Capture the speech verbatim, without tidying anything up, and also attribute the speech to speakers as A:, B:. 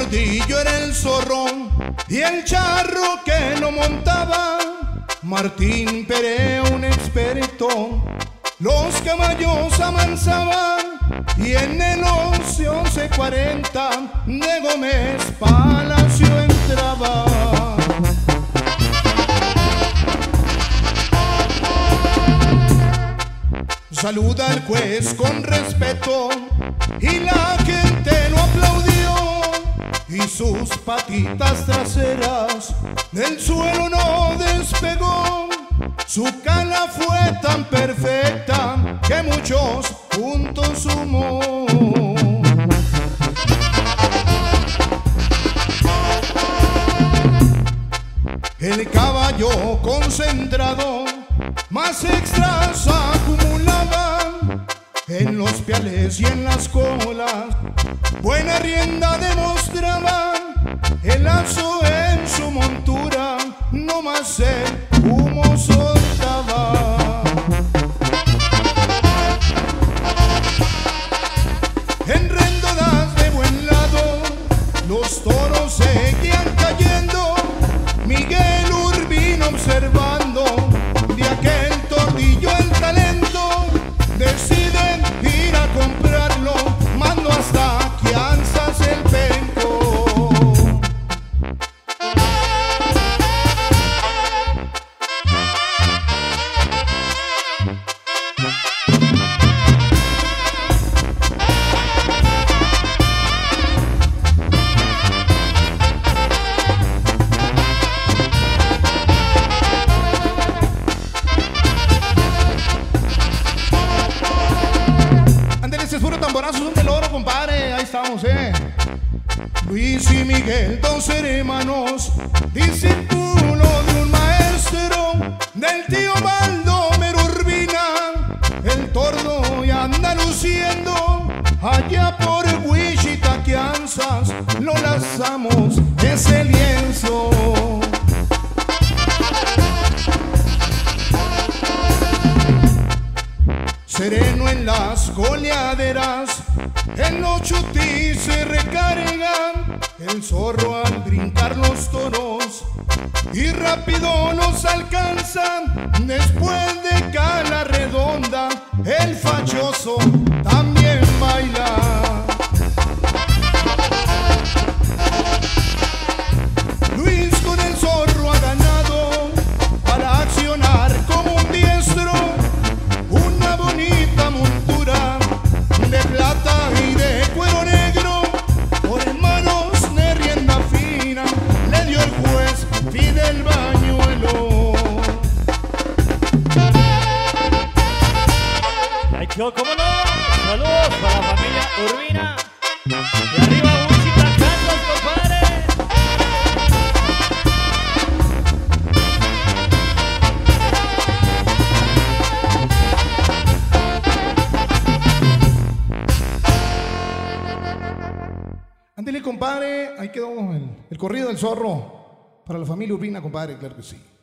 A: tordillo era el zorro y el charro que lo montaba Martín Perea, un experto, los caballos amansaban y en el once once cuarenta de Gómez Palacio entraba. Saluda al juez con respeto y la gente lo aplaudió y sus patitas traseras del suelo no despegó. Su cala fue tan perfecta que muchos puntos sumó. El caballo concentrado más extras acumulaban en los piales y en las colas. Buena rienda demostraban, el lazo en su montura no más el humo soltaba. En rendadas de buen lado los toros seguían cayendo. Miguel Urbina observando de aquel tordillo el talento, deciden ir a comprarlo, mando hasta Quianzas el penco. Tamborazos son del oro, compadre, ahí estamos, eh. Luis y Miguel, dos hermanos, discípulo de un maestro, del tío Baldomero Urbina. El tordo ya anda luciendo, allá por Wichita, Quianzas, lo lanzamos ese lienzo. Sereno en las goleaderas, en los chutis se recargan, el zorro al brincar los toros y rápido los alcanzan. Después de cala redonda, el fachoso también baila. Luis con el zorro ha ganado para accionar como un diestro, una bonita montura de plata y de cuero negro, por manos de rienda fina le dio el juez Fidel Bañuelo.
B: Ay, ¿cómo no? Saludos para la familia Urbina. Y arriba Wichita, Quianzas, compadre.
A: Ándele, compadre, ahí quedó el, el corrido del zorro para la familia Urbina, compadre, claro que sí.